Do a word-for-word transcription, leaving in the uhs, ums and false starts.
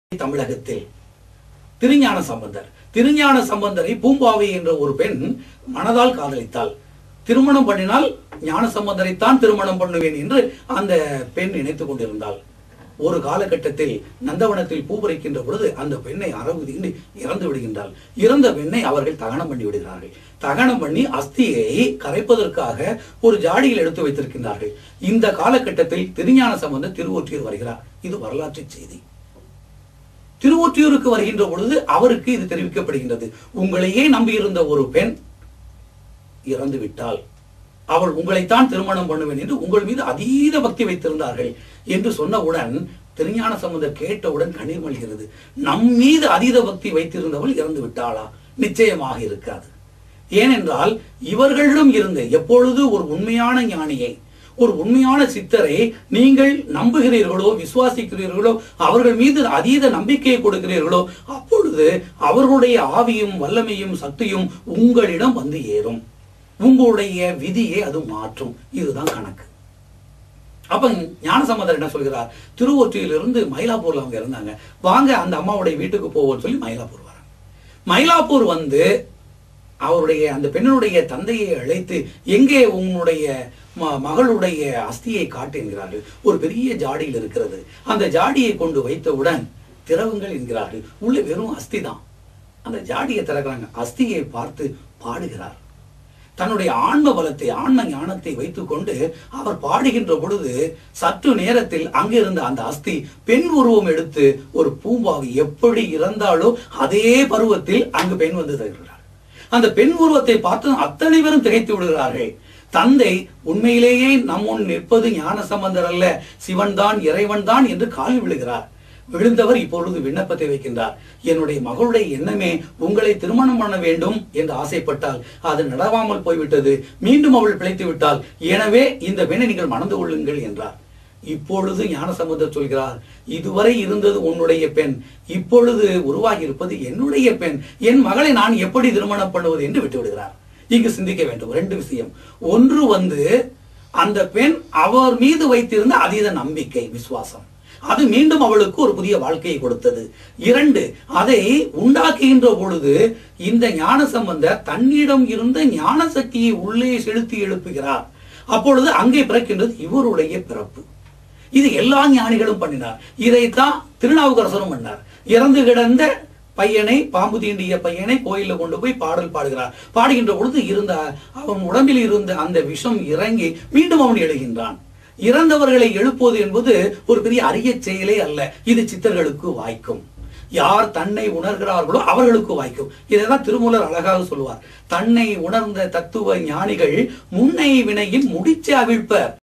தமிழகத்தில் திருஞான சம்பந்தர் திருஞான சம்பந்தரை பூம்பாவை என்ற ஒரு பெண் மனதால் காதலித்தாள். திருமணம் பண்ணினால் ஞான சம்பந்தரைத்தான் திருமணம் பண்ணுவேன் என்று அந்த பெண் நினைத்துக் கொண்டிருந்தாள். ஒரு காலகட்டத்தில் நந்தவனத்தில் பூ பறிக்கின்ற பொழுது அந்த பெண்ணை அரவு தீண்டி இறந்து விடுகின்றாள். இறந்த பெண்ணை அவர்கள் தகனம் பண்ணி விடுகிறார்கள். தகனம் பண்ணி அஸ்தியை கரைப்பதற்காக ஒரு ஜாடியில் எடுத்து வைத்திருக்கின்றார்கள். இந்த காலகட்டத்தில் திருஞான சம்பந்தர் திருவொற்றியூர் வருகிறார். இது வரலாற்று செய்தி. திருவொற்றியூருக்கு வருகின்ற பொழுது அவருக்கு இது தெரிவிக்கப்படுகின்றது. உங்களையே நம்பியிருந்த ஒரு பெண் இறந்து விட்டால் அவள் உங்களைத்தான் திருமணம் பண்ணுவேன் என்று உங்கள் மீது அதீத பக்தி வைத்திருந்தார்கள் என்று சொன்னவுடன் திருஞான சம்பந்தர் கேட்டவுடன் கண்ணீர் மல்கிறது. நம் மீது அதீத பக்தி வைத்திருந்தவள் இறந்து விட்டாளா? நிச்சயமாக இருக்காது. ஏனென்றால் இவர்களிடம் இருந்து எப்பொழுது ஒரு உண்மையான ஞானியை, ஒரு உண்மையான சித்தரை நீங்கள் நம்புகிறீர்களோ, விசுவாசிக்கிறீர்களோ, அவர்கள் மீது அதீத நம்பிக்கையை கொடுக்கிறீர்களோ, அப்பொழுது அவர்களுடைய ஆவியும் வல்லமையும் சக்தியும் உங்களிடம் வந்து ஏறும். உங்களுடைய விதியை அது மாற்றும். இதுதான் கணக்கு. அப்ப ஞானசம்பந்தர் என்ன சொல்கிறார்? திருவொற்றியிலிருந்து மயிலாப்பூர்ல அவங்க இருந்தாங்க. வாங்க அந்த அம்மாவுடைய வீட்டுக்கு போவோம்னு சொல்லி மயிலாப்பூர் வராங்க. மயிலாப்பூர் வந்து அவருடைய அந்த பெண்ணுடைய தந்தையை அழைத்து, எங்கே உங்களுடைய மகளுடைய அஸ்தியை காட்டு என்கிறார்கள். ஒரு பெரிய ஜாடியில் இருக்கிறது. அந்த ஜாடியை கொண்டு வைத்தவுடன் திறவுங்கள் என்கிறார்கள். உள்ள வெறும் அஸ்தி தான். அந்த ஜாடியை திறக்கிறாங்க. அஸ்தியை பார்த்து பாடுகிறார். தன்னுடைய ஆன்ம பலத்தை, ஆன்ம ஞானத்தை வைத்துக் கொண்டு அவர் பாடுகின்ற பொழுது சற்று நேரத்தில் அங்கிருந்த அந்த அஸ்தி பெண் உருவம் எடுத்து ஒரு பூம்பாவை எப்படி இறந்தாலோ அதே பருவத்தில் அங்கு பெண் வந்து தருகிறார். அந்த பெண் உருவத்தை பார்த்து அத்தனை பேரும் திகைத்து விடுகிறார்கள். தந்தை உண்மையிலேயே நம் முன் நிற்பது ஞான சம்பந்தர் அல்ல, சிவன் தான், இறைவன் தான் என்று காலில் விழுகிறார். விழுந்தவர் இப்பொழுது விண்ணப்பத்தை வைக்கின்றார். என்னுடைய மகளுடைய எண்ணமே உங்களை திருமணம் பண்ண வேண்டும் என்று ஆசைப்பட்டால் அது நடவாமல் போய்விட்டது. மீண்டும் அவள் பிழைத்து விட்டால், எனவே இந்த பெண்ணை நீங்கள் மணந்து கொள்ளுங்கள் என்றார். இப்பொழுது ஞானசம்பந்தர் சொல்கிறார், இதுவரை இருந்தது உன்னுடைய பெண், இப்பொழுது உருவாகி இருப்பது என்னுடைய பெண். என் மகளை நான் எப்படி திருமணம் பண்ணுவது என்று விட்டு விடுகிறார். இங்கு சிந்திக்க வேண்டும் ரெண்டு விஷயம். ஒன்று வந்து அந்த பெண் அவர் மீது வைத்திருந்த அதீத நம்பிக்கை, விசுவாசம், அது மீண்டும் அவளுக்கு ஒரு புதிய வாழ்க்கையை கொடுத்தது. இரண்டு, அதை உண்டாக்குகின்ற பொழுது இந்த ஞான சம்பந்தர் தன்னிடம் இருந்த ஞான சக்தியை உள்ளே செலுத்தி எழுப்புகிறார். அப்பொழுது அங்கே பிறக்கின்றது இவருடைய பிறப்பு. இது எல்லா ஞானிகளும் பண்ணினார். இதைத்தான் திருநாவுக்கரசரும் பண்ணார். இறந்து கிடந்த பையனை, பாம்பு தீண்டிய பையனை கோயில கொண்டு போய் பாடல் பாடுகிறார். பாடுகின்ற பொழுது இருந்த அவன் உடம்பில் இருந்த அந்த விஷம் இறங்கி மீண்டும் அவன் எழுகின்றான். இறந்தவர்களை எழுப்புவது என்பது ஒரு பெரிய அரிய செயலே அல்ல. இது சித்தர்களுக்கு வாய்க்கும். யார் தன்னை உணர்கிறார்களோ அவர்களுக்கு வாய்க்கும். இதைதான் திருமூலர் அழகாக சொல்லுவார். தன்னை உணர்ந்த தத்துவ ஞானிகள் முன்னை வினையின் முடிச்சு அவிழ்ப்பர்.